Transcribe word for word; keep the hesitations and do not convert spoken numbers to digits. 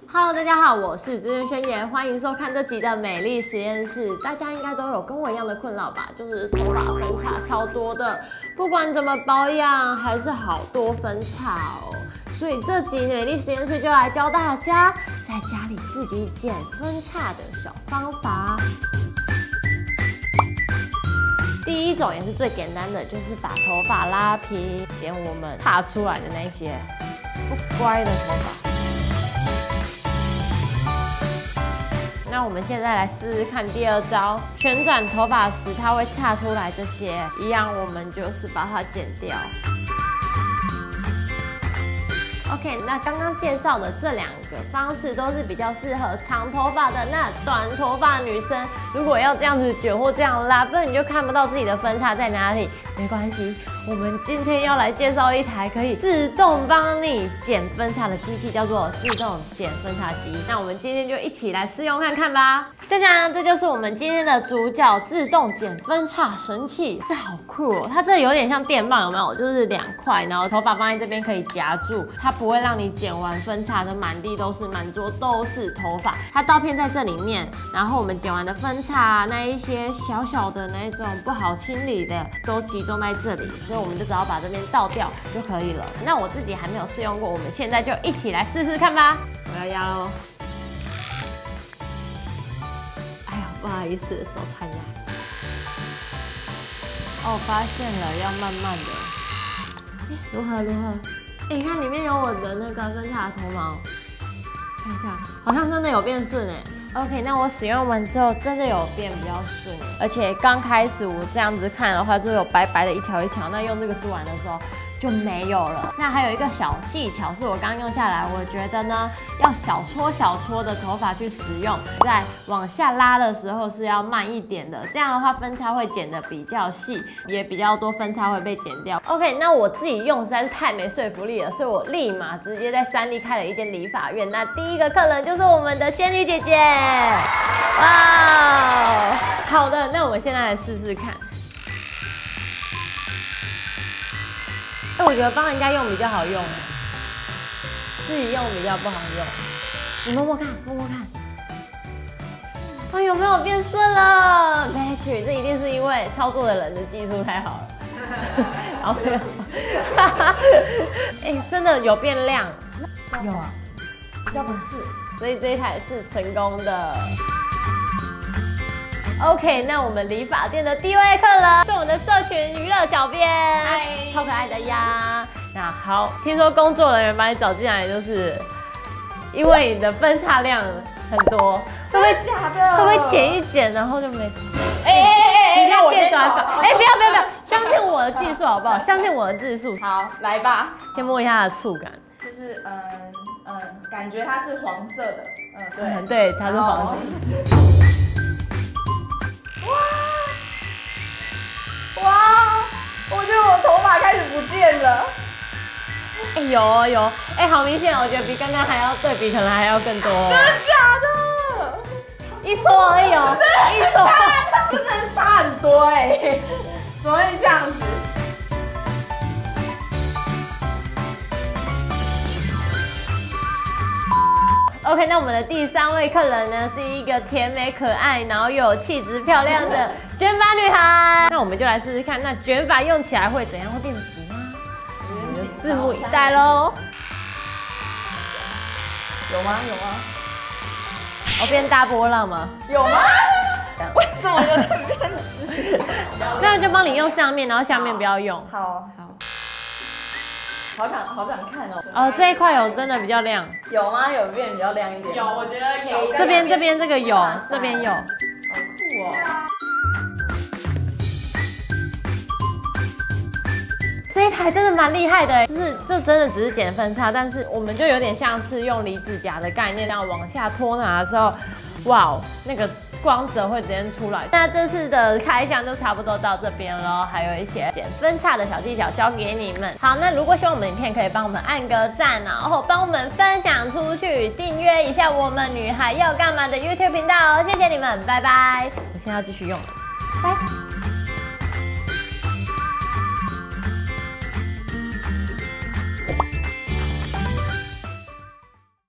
Hello， 大家好，我是资深宣言，欢迎收看这集的美丽实验室。大家应该都有跟我一样的困扰吧，就是头发分叉超多的，不管怎么保养，还是好多分叉哦。所以这集美丽实验室就来教大家在家里自己剪分叉的小方法。第一种也是最简单的，就是把头发拉平，剪我们岔出来的那些不乖的头发。那我们现在来试试看第二招，旋转头发时它会岔出来这些，一样我们就是把它剪掉。OK， 那刚刚介绍的这两个方式都是比较适合长头发的。那短头发女生如果要这样子卷或这样拉，不然你就看不到自己的分叉在哪里。没关系，我们今天要来介绍一台可以自动帮你剪分叉的机器，叫做自动剪分叉机。那我们今天就一起来试用看看吧。짜잔，这就是我们今天的主角——自动剪分叉神器。这好酷哦！它这有点像电棒，有没有？就是两块，然后头发放在这边可以夹住，它不会让你剪完分叉的满地都是、满桌都是头发。它刀片在这里面，然后我们剪完的分叉那一些小小的那种不好清理的都集中在这里，所以我们就只要把这边倒掉就可以了。那我自己还没有试用过，我们现在就一起来试试看吧。我要压咯。哎呀，不好意思，手残压。哦，发现了，要慢慢的。欸、如何如何？哎、欸，你看里面有我的那个分叉的头毛，看一下，好像真的有变顺哎。OK， 那我使用完之后真的有变比较顺，而且刚开始我这样子看的话，就有白白的一条一条，那用这个梳完的时候就没有了。那还有一个小技巧是我刚用下来，我觉得呢要小撮小撮的头发去使用，在往下拉的时候是要慢一点的，这样的话分叉会剪得比较细，也比较多分叉会被剪掉。OK， 那我自己用实在是太没说服力了，所以我立马直接在三立开了一间理发院。那第一个客人就是我们的仙女姐姐。哇，好的，那我们现在来试试看。哎，我觉得帮人家用比较好用，自己用比较不好用。你摸摸看，摸摸看，哎，有没有变顺了 ？Magic， 这一定是因为操作的人的技术太好了。好，哎，真的有变亮，有啊，要不是。所以这一台是成功的。OK， 那我们理发店的第一位客人是我们的社群娱乐小编，超可爱的呀。那好，听说工作人员把你找进来，就是因为你的分叉量很多，会不会假的？ 会不会剪一剪然后就没？ 哎哎哎哎，让我先短发。 哎，不要不要不要，相信我的技术好不好？相信我的技术。 好，来吧。 先摸一下它的触感。 就是嗯嗯，感觉它是黄色的，嗯对， 嗯对，它是黄色。 哇哇，我觉得我头发开始不见了。 哎、欸、有哦有，哎、欸、好明显，我觉得比刚刚还要对比，可能还要更多、哦。 真的假的？ 一撮而已哦，一撮， 真的差很多哎、欸，怎么会这样子？ OK， 那我们的第三位客人呢，是一个甜美可爱，然后又有气质漂亮的卷发女孩。那我们就来试试看，那卷发用起来会怎样？会变直吗？我们就拭目以待喽。 有吗？有吗？ 我、哦、变大波浪吗？ 有吗？为什么有点变直？ 那就帮你用上面，然后下面不要用。 好好。好想好想看哦！ 哦，这一块有真的比较亮， 有吗？有变比较亮一点。 有，我觉得有。 这边这边这个有，这边有。好酷哦！ 这一台真的蛮厉害的，就是这真的只是剪分叉，但是我们就有点像是用离子夹的概念，这样往下拖拿的时候，哇，那个光泽会直接出来。那这次的开箱就差不多到这边咯，还有一些剪分叉的小技巧教给你们。好，那如果喜欢我们影片，可以帮我们按个赞，然后帮我们分享出去，订阅一下我们女孩要干嘛的 YouTube 频道哦，谢谢你们，拜拜。我现在要继续用了，拜。